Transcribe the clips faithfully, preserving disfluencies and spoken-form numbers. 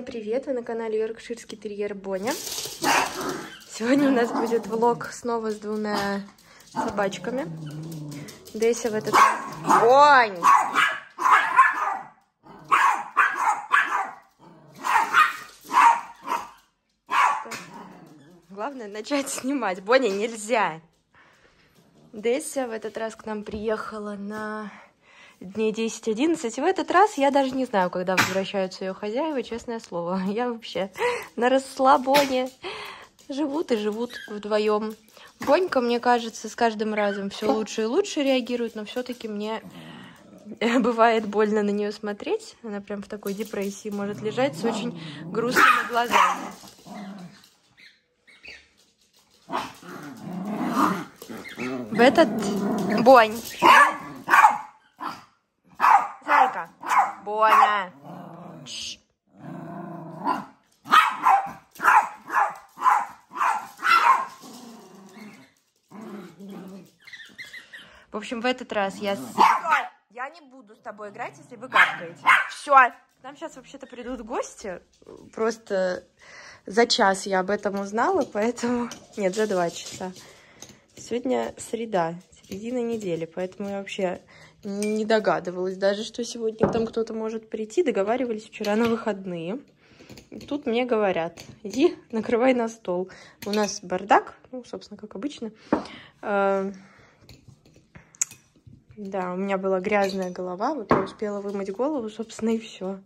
привет! Вы на канале Йоркширский терьер Боня. Сегодня у нас будет влог снова с двумя собачками. Дейся в этот... Бонь! Главное начать снимать. Боня, нельзя! Дейся в этот раз к нам приехала на дней десять-одиннадцать. И в этот раз я даже не знаю, когда возвращаются ее хозяева, честное слово. Я вообще на расслабоне. Живут и живут вдвоем. Бонька, мне кажется, с каждым разом все лучше и лучше реагирует, но все-таки мне бывает больно на нее смотреть. Она прям в такой депрессии может лежать с очень грустными глазами. В этот... Бонь! Зайка! Боня! Ш. В общем, в этот раз я... Я не буду с тобой играть, если вы гавкаете. Все! К нам сейчас вообще-то придут гости. Просто за час я об этом узнала, поэтому... Нет, за два часа. Сегодня среда, середина недели, поэтому я вообще не догадывалась даже, что сегодня там кто-то может прийти. Договаривались вчера на выходные. И тут мне говорят, иди, накрывай на стол. У нас бардак, ну, собственно, как обычно. Да, у меня была грязная голова, вот я успела вымыть голову, собственно, и все.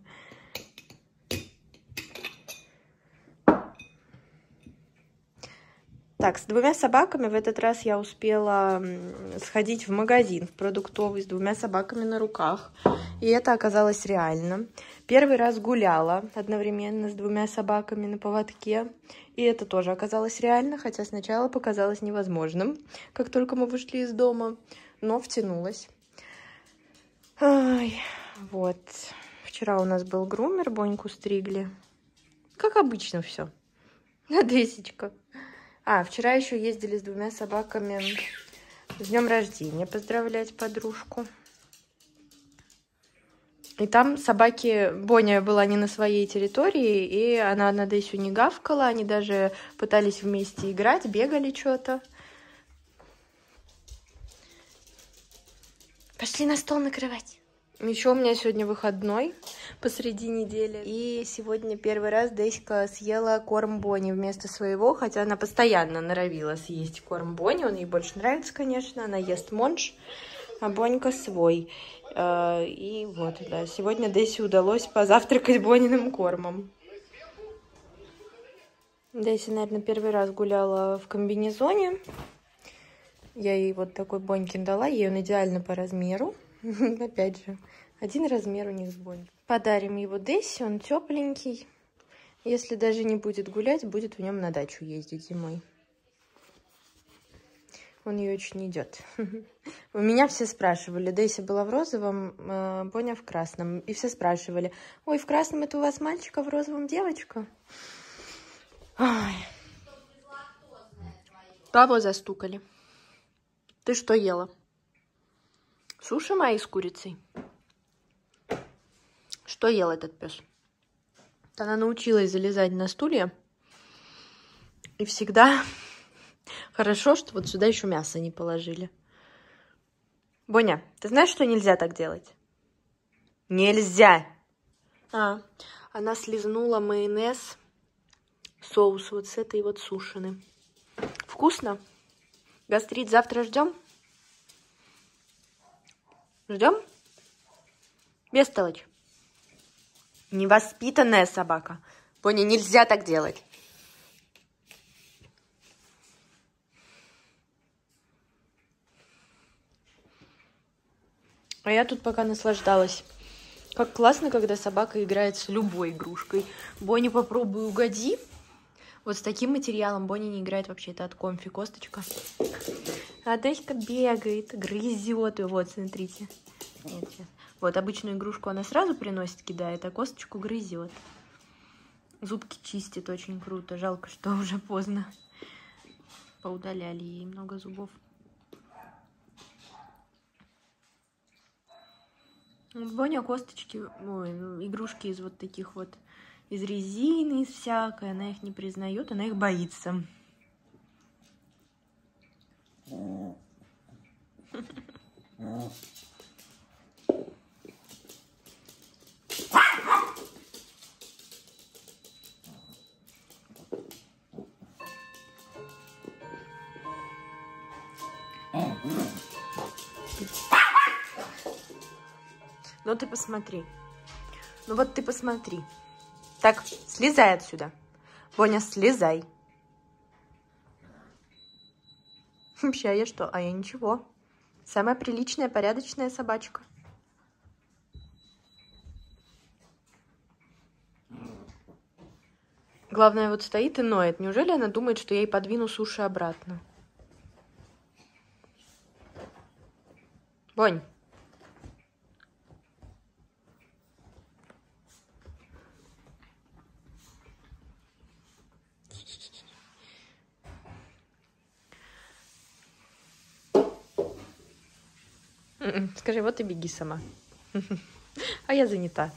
Так, с двумя собаками в этот раз я успела сходить в магазин, в продуктовый, с двумя собаками на руках. И это оказалось реально. Первый раз гуляла одновременно с двумя собаками на поводке. И это тоже оказалось реально, хотя сначала показалось невозможным, как только мы вышли из дома. Но втянулась. Ай, вот. Вчера у нас был грумер, Боньку стригли. Как обычно все. Надесечка. А, вчера еще ездили с двумя собаками с днем рождения поздравлять подружку. И там собаки... Боня была не на своей территории, и она на Дейсю не гавкала. Они даже пытались вместе играть, бегали что-то. Пошли на стол накрывать. Еще у меня сегодня выходной посреди недели. И сегодня первый раз Дейська съела корм Бони вместо своего, хотя она постоянно норовила съесть корм Бони. Он ей больше нравится, конечно. Она ест монж, а Бонька свой. И вот, да, сегодня Дейсе удалось позавтракать Бониным кормом. Дейся, наверное, первый раз гуляла в комбинезоне. Я ей вот такой Бонькин дала, ей он идеально по размеру. Опять же, один размер у них с Бонькой. Подарим его Дейсе, он тепленький. Если даже не будет гулять, будет в нем на дачу ездить зимой. Он ее очень идет. У меня все спрашивали, Дейся была в розовом, Боня в красном. И все спрашивали, ой, в красном это у вас мальчик, а в розовом девочка? Ой. Кого застукали? Ты что ела? Суши мои с курицей? Что ел этот пес? Она научилась залезать на стулья. И всегда хорошо, что вот сюда еще мясо не положили. Боня, ты знаешь, что нельзя так делать? Нельзя! А, она слизнула майонез, соус вот с этой вот сушины. Вкусно? Гастрит завтра ждем? Ждем? Бестолочь. Невоспитанная собака. Боня, нельзя так делать. А я тут пока наслаждалась. Как классно, когда собака играет с любой игрушкой. Боня, попробуй угоди. Вот с таким материалом Боня не играет вообще. Это от Комфи косточка. А Дейська бегает, грызет. И вот, смотрите. Нет, сейчас. Вот, обычную игрушку она сразу приносит, кидает, а косточку грызет. Зубки чистит очень круто. Жалко, что уже поздно. Поудаляли ей много зубов. Боня косточки, ой, игрушки из вот таких вот из резины, из всякой. Она их не признает, она их боится. Ну ты посмотри. Ну вот ты посмотри. Так, слезай отсюда. Боня, слезай. Вообще, а я что? А я ничего. Самая приличная, порядочная собачка. Главное, вот стоит и ноет. Неужели она думает, что я ей подвину суши обратно? Бонь. Скажи, вот и беги сама. А я занята.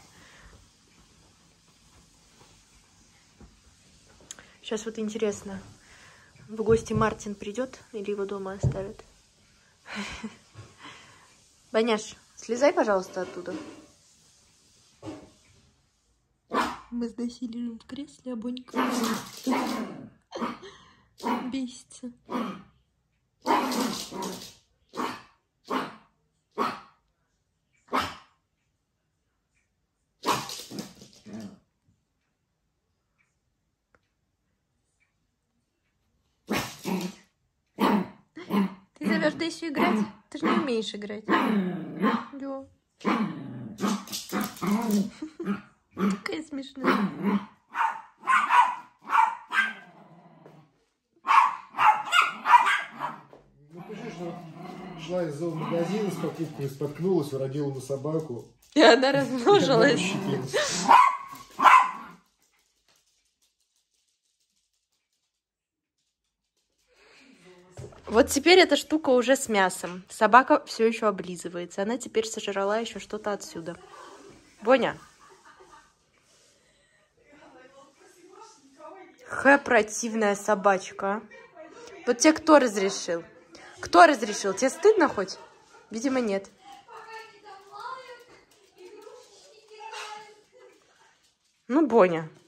Сейчас вот интересно, в гости Мартин придет или его дома оставят? Боняш, слезай, пожалуйста, оттуда. Мы с Дасей лежим в кресле, а Бонька бесится. Ты зовешь Дэсю играть? Ты же не умеешь играть. Да. Такая смешная. Ну, пиши, что шла из зоомагазина с покупкой, споткнулась, уродила на собаку. И она размножилась. Вот теперь эта штука уже с мясом. Собака все еще облизывается. Она теперь сожрала еще что-то отсюда. Боня. Хэ, противная собачка. Вот тебе кто разрешил? Кто разрешил? Тебе стыдно хоть? Видимо, нет. Ну, Боня.